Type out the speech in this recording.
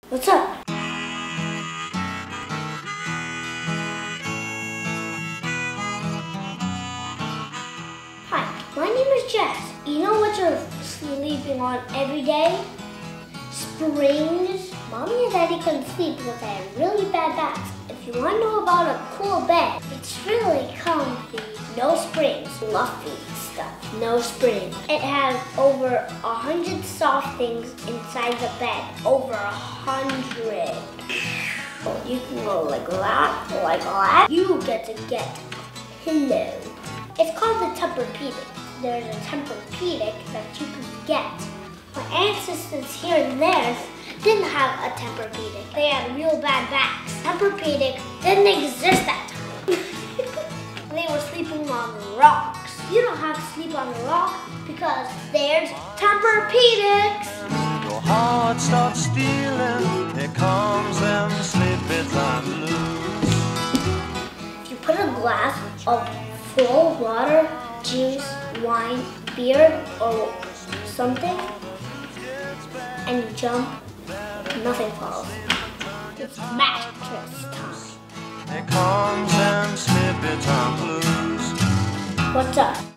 What's up? Hi, my name is Jazz. You know what you're sleeping on every day? Springs. Mommy and Daddy couldn't sleep because they had really bad backs. If you want to know about a cool bed, it's really comfy. No springs. Fluffy stuff. No springs. It has over 100 soft things inside the bed. Over 100. You can go like that, like that. You get to get pillow. It's called the Tempur-Pedic. There's a Tempur-Pedic that you can get. My ancestors here and theirs didn't have a Tempur-Pedic. They had real bad backs. Tempur-Pedic didn't exist that time. They were sleeping on rocks. You don't have to sleep on a rock because there's Tempur-Pedics. Your heart starts stealing, here comes them snippets I lose. If you put a glass of full water, juice, wine, beer, or something, and you jump, nothing falls. It's mattress time. Here comes them snippets I lose. What's up?